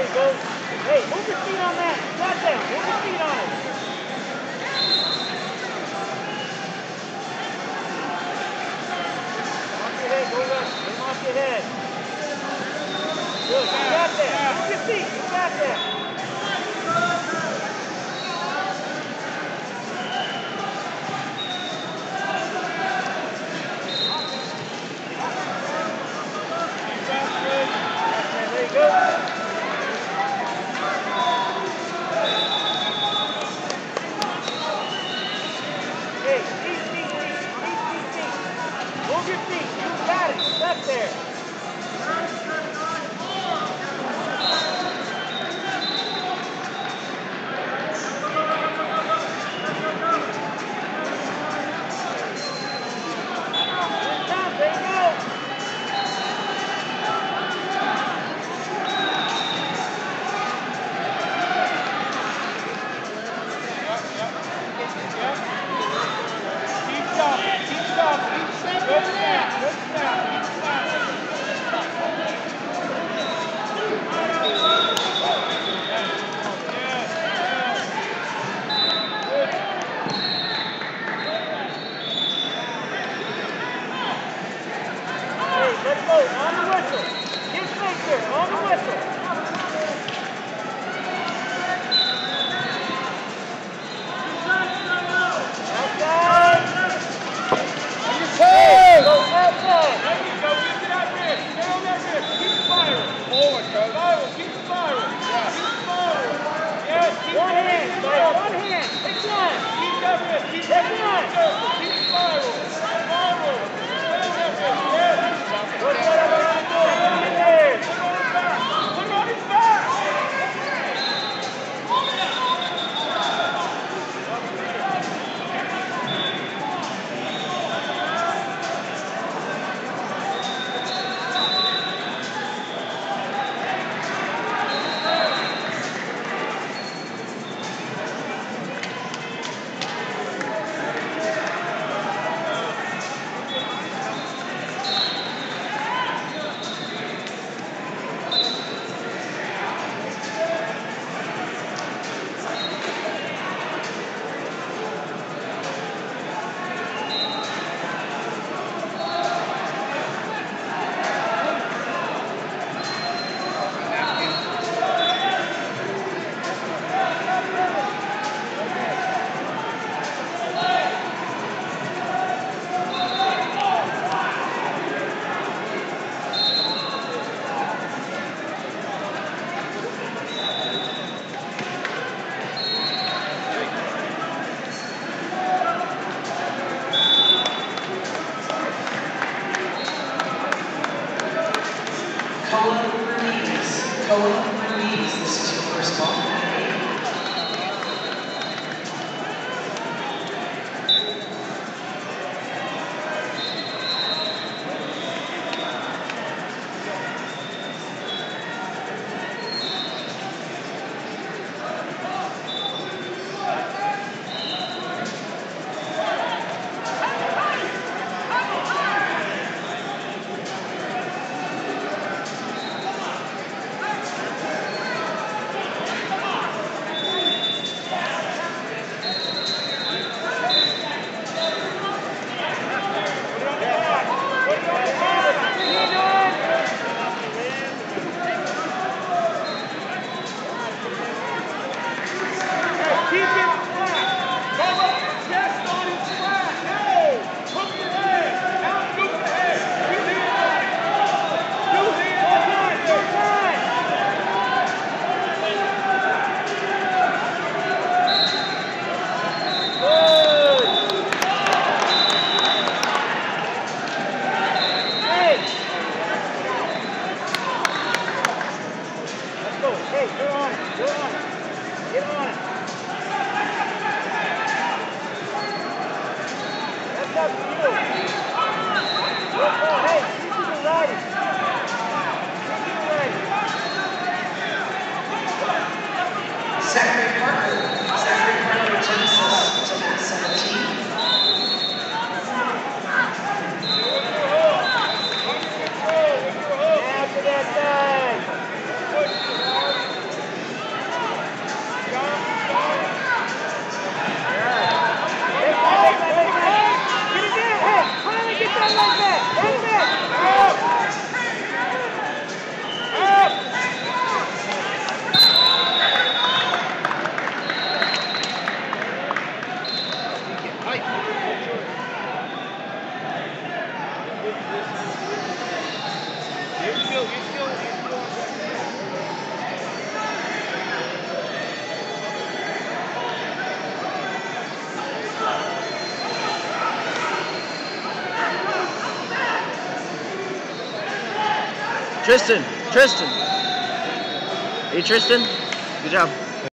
you go. Hey, move your feet on that. Got that. Move your feet on it. Off your head. Go left. Get him off your head. Good. You got that. Move your feet. You got that. There you go. Hey, feet. Move your feet. You got it. Stuck there. There you go. Let's go. On the whistle. Get straight there. On the whistle. Outside. Hey, go outside. There you go. Get out there. Stay on that wrist. Keep spiraling. Forward, coach. Spiral. Keep spiraling. Yeah. Keep spiraling. Yes. Keep One hand. One hand. Pick one. Keep that wrist. Keep that one. Keep spiraling. Spiral. Stay on that wrist. Yes. Go set up around the door. Get there. Put on his back. This is your first ball. Zachary Parker, Genesis, to 17. After that side. Tristan. Hey, Tristan. Good job.